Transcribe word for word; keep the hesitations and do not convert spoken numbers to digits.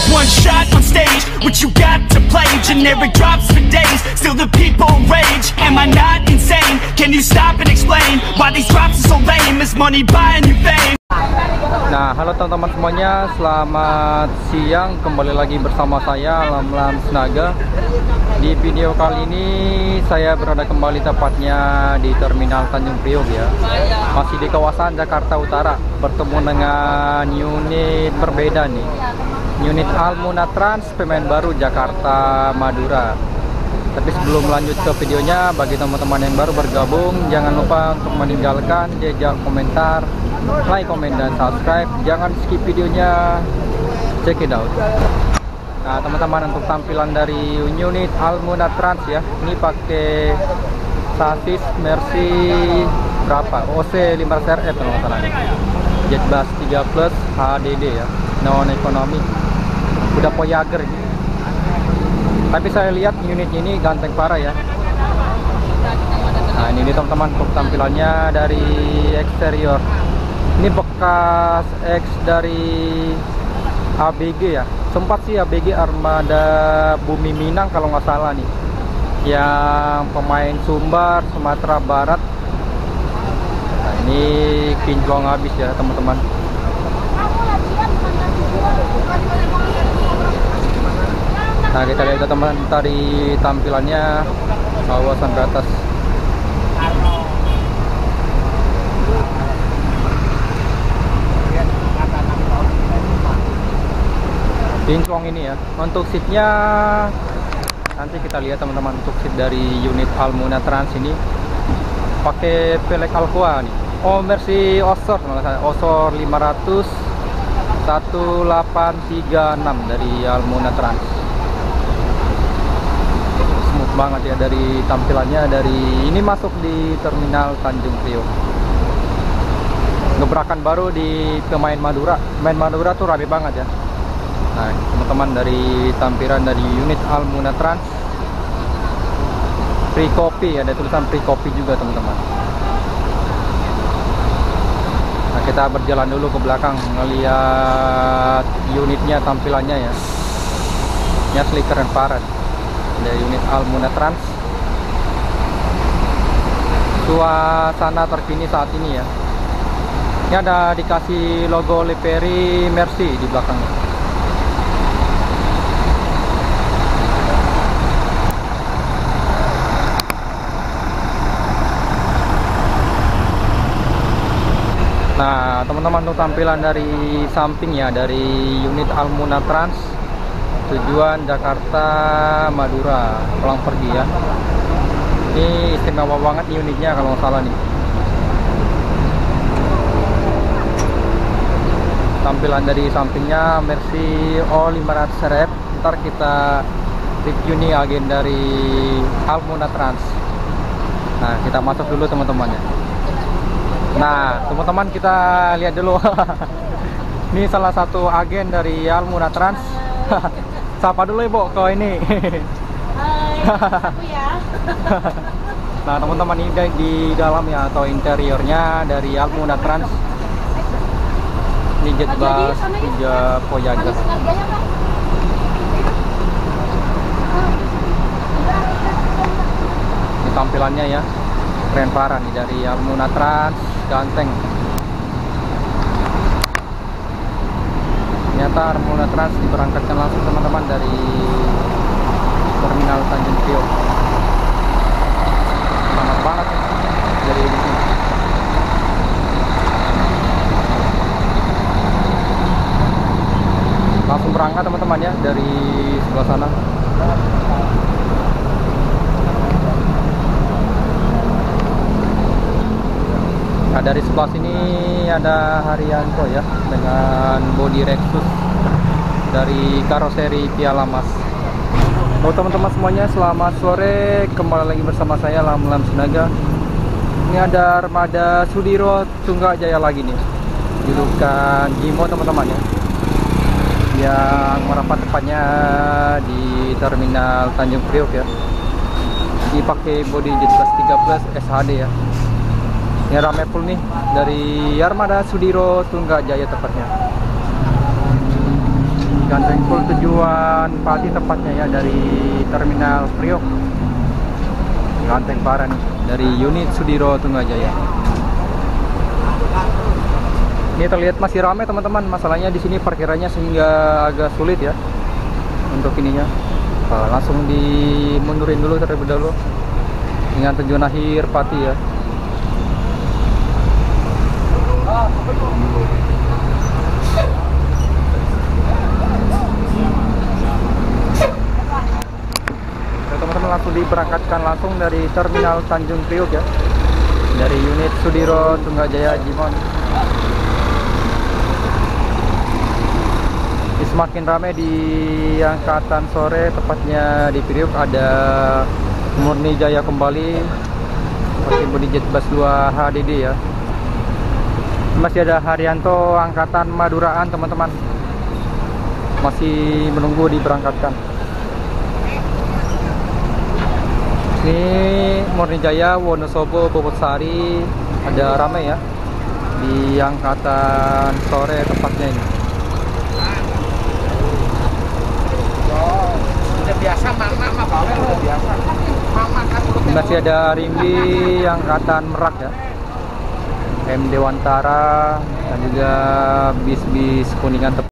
one shot on stage, what you got to play? Generic drops for days, still the people rage. Am I not insane? Can you stop and explain why these drops are so lame? Is money buying you fame? Nah, halo teman-teman semuanya, selamat siang. Kembali lagi bersama saya Lam Lam Senaga. Di video kali ini saya berada kembali tepatnya di Terminal Tanjung Priok ya. Masih di kawasan Jakarta Utara, bertemu dengan unit berbeda nih. Unit Almuna Trans, pemain baru Jakarta Madura. Tapi sebelum lanjut ke videonya, bagi teman-teman yang baru bergabung, jangan lupa untuk meninggalkan jejak komentar, like, komen, dan subscribe. Jangan skip videonya, check it out. Nah teman-teman, untuk tampilan dari unit Almuna Trans ya, ini pakai sasis Mercy berapa? O C lima ratus R F kalau nggak salah nih. Jet Bus tiga plus H D D ya, non ekonomi. Udah Voyager ini. Tapi saya lihat unitnya ini ganteng parah ya. Nah ini teman-teman untuk tampilannya dari eksterior. Ini bekas X dari A B G ya. Sempat sih A B G Armada Bumi Minang kalau nggak salah nih. Yang pemain Sumbar, Sumatera Barat. Nah ini kinclong habis ya teman-teman. Nah kita lihat teman dari tampilannya bawah sampai atas. Kinclong ini ya. Untuk seatnya nanti kita lihat teman-teman. Untuk seat dari unit Almuna Trans ini pakai pelek Alcoa nih. Oh Mercy Osor, Osor lima ratus satu delapan tiga enam dari Almuna Trans. Smooth banget ya dari tampilannya. Dari ini masuk di Terminal Tanjung Priok. Gebrakan baru di pemain Madura. Pemain Madura tuh rapi banget ya. Nah teman-teman, dari tampilan dari unit Almuna Trans, free copy, ada tulisan free copy juga teman-teman. Nah kita berjalan dulu ke belakang ngeliat unitnya, tampilannya ya. Ini asli keren parah dari unit Almuna Trans. Suasana terkini saat ini ya. Ini ada dikasih logo livery Mercy di belakangnya. Nah teman-teman, untuk tampilan dari samping ya dari unit Almuna Trans, tujuan Jakarta Madura, pulang pergi ya. Ini istimewa banget nih unitnya kalau nggak salah nih. Tampilan dari sampingnya Mercy O lima ratus R F. Ntar kita review nih agen dari Almuna Trans. Nah kita masuk dulu teman-teman ya. Nah teman-teman, kita lihat dulu. Ini salah satu agen dari Almuna Trans. Sapa dulu ibu ke ini. Hai, aku ya. Nah teman-teman, ini di dalam ya, atau interiornya dari Almuna Trans. Ini Jet Bus tiga Voyager. Ini tampilannya ya, keren parah nih dari Almuna Trans, ganteng. Ternyata Almuna Trans diberangkatkan langsung teman-teman dari Terminal Tanjung Priok. Semangat banget nih dari di sini. Langsung berangkat teman-teman ya dari sebelah sana. Nah dari sebelah sini ada Haryanto ya, dengan bodi Rexus dari karoseri Piala Mas. Oh teman-teman semuanya, selamat sore, kembali lagi bersama saya Lam Lam Senaga. Ini ada armada Sudiro Tunggajaya lagi nih, julukan Jimo teman-teman ya, yang merapat tepatnya di Terminal Tanjung Priok ya. Dipakai bodi Jet Bus tiga plus S H D ya. Ini rame full nih dari armada Sudiro Tunggajaya tepatnya. Ganteng full tujuan Pati tepatnya ya, dari Terminal Priok. Ganteng parah nih, dari unit Sudiro Tunggajaya. Ini terlihat masih ramai teman-teman. Masalahnya di sini parkirannya sehingga agak sulit ya untuk ininya. Nah, langsung dimundurin dulu terlebih dahulu dengan tujuan akhir Pati ya. Teman-teman langsung diberangkatkan langsung dari Terminal Tanjung Priok ya, dari unit Sudiro Tunggajaya Jimon. Ini semakin ramai di angkatan sore, tepatnya di Priok. Ada Murni Jaya kembali, masih Budi Jet Bus dua H D D ya. Masih ada Haryanto angkatan Maduraan teman-teman, masih menunggu diberangkatkan. Ini Murni Jaya Wonosobo Bobotsari, ada ramai ya di angkatan sore tepatnya ini. Udah biasa mama mah bawa udah biasa. Mama kan Masih ada Rimbi angkatan Merak ya, M Dewantara, dan juga bis-bis Kuningan.